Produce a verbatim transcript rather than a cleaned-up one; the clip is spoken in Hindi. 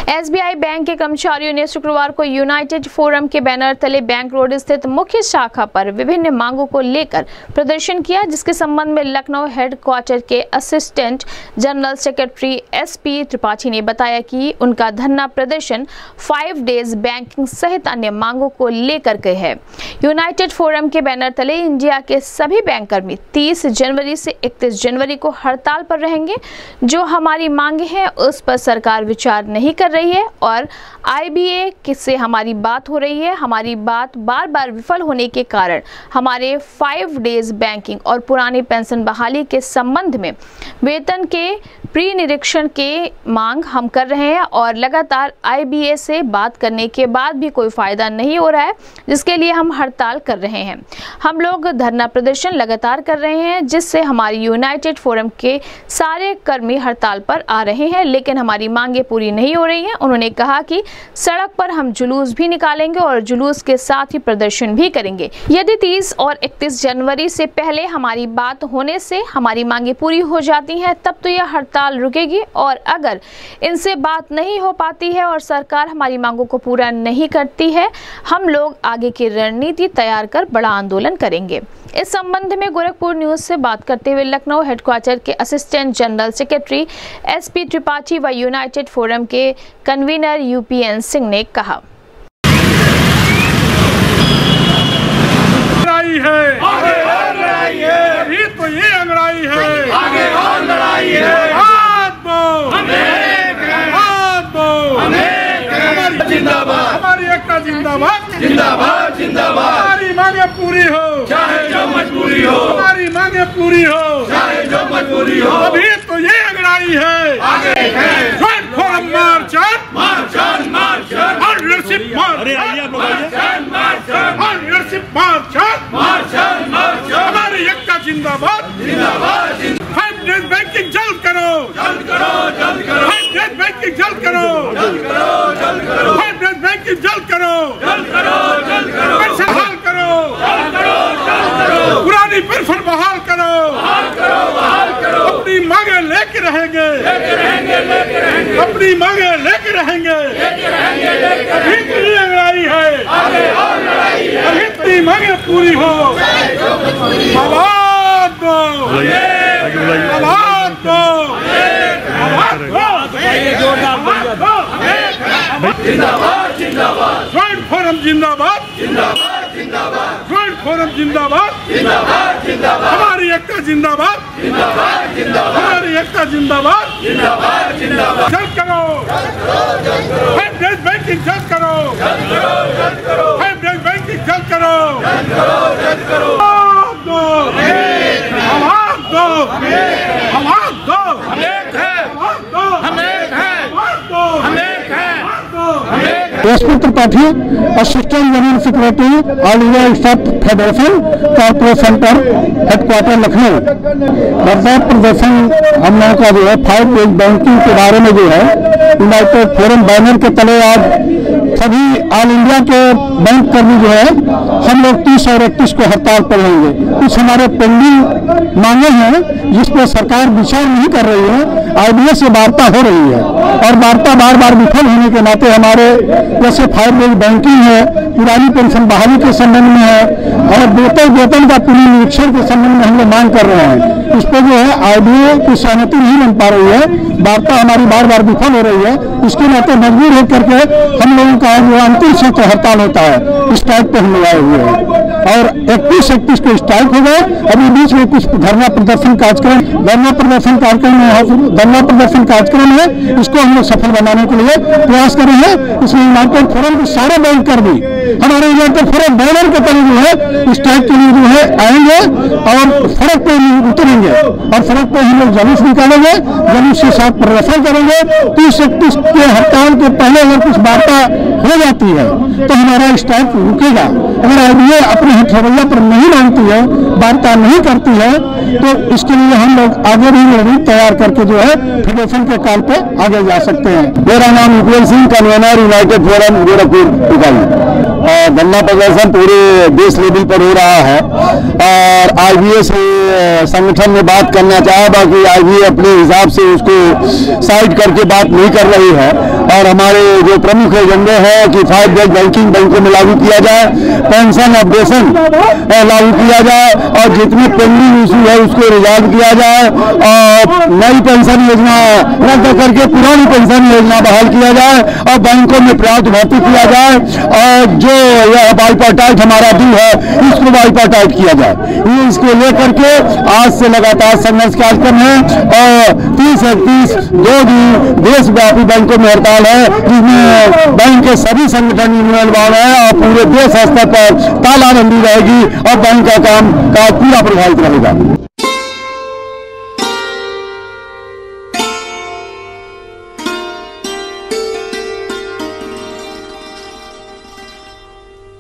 एसबीआई बैंक के कर्मचारियों ने शुक्रवार को यूनाइटेड फोरम के बैनर तले बैंक रोड स्थित मुख्य शाखा पर विभिन्न मांगों को लेकर प्रदर्शन किया, जिसके संबंध में लखनऊ हेडक्वार्टर के assistant general secretary SP Tripathi ने बताया कि उनका धरना प्रदर्शन फाइव डेज बैंकिंग सहित अन्य मांगों को लेकर के है। यूनाइटेड फोरम के बैनर तले इंडिया के सभी बैंक कर्मी तीस जनवरी से इकतीस जनवरी को हड़ताल पर रहेंगे। जो हमारी मांगे हैं उस पर सरकार विचार नहीं कर रही है और आईबीए से हमारी बात हो रही है। हमारी बात बार बार विफल होने के कारण हमारे फाइव डेज बैंकिंग और पुरानी पेंशन बहाली के संबंध में वेतन के प्री निरीक्षण के मांग हम कर रहे हैं और लगातार आईबीए से बात करने के बाद भी कोई फायदा नहीं हो रहा है, जिसके लिए हम हड़ताल कर रहे हैं। हम लोग धरना प्रदर्शन लगातार कर रहे हैं, जिससे हमारी यूनाइटेड फोरम के सारे कर्मी हड़ताल पर आ रहे हैं, लेकिन हमारी मांगे पूरी नहीं हो रही हैं। उन्होंने कहा कि सड़क पर हम जुलूस भी निकालेंगे और जुलूस के साथ ही प्रदर्शन भी करेंगे। यदि तीस और इकतीस जनवरी से पहले हमारी बात होने से हमारी मांगे पूरी हो जाती हैं, तब तो यह हड़ताल रुकेगी, और अगर इनसे बात नहीं हो पाती है और सरकार हमारी मांगों को पूरा नहीं करती है, हम लोग आगे की रणनीति तैयार कर बड़ा आंदोलन करेंगे। इस संबंध में गोरखपुर न्यूज से बात करते हुए लखनऊ हेडक्वार्टर के assistant general secretary SP Tripathi व यूनाइटेड फोरम के कन्वीनर यूपीएन सिंह ने कहा, है आगे और लड़ाई है, ये तो ये अंगड़ाई है, आगे और लड़ाई है। हाथ दो हम एक हैं, हाथ दो हम एक हैं। जिंदाबाद हमारी एकता, जिंदाबाद जिंदाबाद जिंदाबाद। हमारी मांगे पूरी हो चाहे जो मजबूरी हो, हमारी मांगे पूरी हो चाहे जो मजबूरी हो। अभी तो ये अंगड़ाई है, आगे है। ज्वाइंट फोरम मार्च मार्च मार्च और लीडरशिप मार्च, अरे आइए आप लोग आइए, मार्च और लीडरशिप मार्च मार्च मार्च। हमारी एकता जिंदाबाद जिंदाबाद। फाइव डेज बैंकिंग जल्द करो जल्द करो जल्द करो। फाइव डेज बैंकिंग जल्द करो जल्द करो जल्द करो। फाइव डेज बैंकिंग जल्द करो जल्द करो जल्द करो। पेंशन बहाल करो जल्द करो जल्द करो। पुरानी पेंशन बहाल करो बहाल करो बहाल करो। अपनी मांगे लेके रहेंगे लेके रहेंगे लेके रहेंगे। अपनी मांगे लेके रहेंगे लेके रहेंगे लेके। अभी की लड़ाई है, आगे और लड़ाई है। अभी की मांगे पूरी हो, आवाज दो आवाज दो आवाज दो। जिंदाबाद जिंदाबाद। ज्वाइंट फोरम जिंदाबाद जिंदाबाद जिंदाबाद। ज्वाइंट फोरम जिंदाबाद जिंदाबाद जिंदाबाद। हमारी एकता जिंदाबाद जिंदाबाद जिंदाबाद। हमारी एकता जिंदाबाद जिंदाबाद जिंदाबाद। जल्द करो फाइव डेज बैंकिंग जल्द करो जल्द करो जल्द करो। फाइव डेज बैंकिंग जल्द करो जल्द करो जल्द करो। दो आवाज दो आवाज दो। हम एक हैं, हम एक हैं, हम एक हैं। SP Tripathi assistant general secretary all India staff federation corporation पर हेडक्वार्टर लखनऊ। बरसात प्रदर्शन हम लोगों का जो है फाइव डेज बैंकिंग के बारे में जो है यूनाइटेड फोरम बैनर के तले आज सभी ऑल इंडिया के बैंक कर्मी जो है हम लोग तीस और इकतीस को हड़ताल पर रहेंगे। कुछ हमारे पेंडिंग मांगे हैं जिस पर सरकार विचार नहीं कर रही है। आईबीए से वार्ता हो रही है और वार्ता बार बार विफल होने के नाते हमारे जैसे फाइव डेज बैंकिंग है, पुरानी पेंशन बहाली के संबंध में है और वेतन वेतन का पूरी निरीक्षण के संबंध में हम लोग मांग कर रहे हैं। इस पर जो है आईबीए की सहमति नहीं बन पा रही है, वार्ता हमारी बार बार विफल हो रही है। इसके नाते मजबूर होकर के हम लोगों का जो अंतिम सत्र हड़ताल होता है, स्ट्राइक पे हम लोग आए हुए हैं और इकतीस इकतीस को स्ट्राइक हो गए। अभी बीच में कुछ धरना प्रदर्शन कार्यक्रम धरना प्रदर्शन कार्यक्रम धरना प्रदर्शन कार्यक्रम है, इसको हम लोग सफल बनाने के लिए प्रयास कर रहे हैं। इसमें यूनाइटेड फोरम के सारे बैंक कर्मी हमारे यूनाइटेड फोरम बैनर के तले जो है स्ट्राइक के लिए जो है आएंगे और सड़क पे उतरेंगे और सड़क पे हम लोग जुलूस निकालेंगे, जुलूस के साथ प्रदर्शन करेंगे। तीस इकतीस के हड़ताल के पहले अगर कुछ वार्ता हो जाती है तो हमारा स्ट्राइक रुकेगा। अगर आईबीए अपने रवैया पर नहीं मानती है, वार्ता नहीं करती है, तो इसके लिए हम लोग आगे भी रणनीति तैयार करके जो है फेडरेशन के काल पे आगे जा सकते हैं। मेरा नाम UPN Singh, convener United Forum Gorakhpur इकाई। धरना प्रदर्शन पूरे देश लेवल पर हो रहा है और आईबीए से संगठन ने बात करना चाहा, बाकी आईबीए अपने हिसाब से उसको साइड करके बात नहीं कर रही है। और हमारे जो प्रमुख एजेंडे हैं कि फाइव डेज बैंकिंग बैंकों में लागू किया जाए, पेंशन अपडेशन लागू किया जाए और जितने पेंडिंग इशू है उसको रिजॉल्व किया जाए और नई पेंशन योजना रद्द करके पुरानी पेंशन योजना बहाल किया जाए और बैंकों में पर्याप्त भर्ती किया जाए और जो यह बाइपाटाइट हमारा बिल है इसको बाइपाटाइट किया जाए। ये इसको लेकर के आज से लगातार संघर्ष कार्यक्रम है और तीस इकतीस दो दिन देशव्यापी बैंकों में हड़ताल है जिसमें बैंक के सभी संगठन यूनियन वाले हैं और पूरे देश स्तर पर तालाबंदी रहेगी और बैंक का काम काज पूरा प्रभावित रहेगा।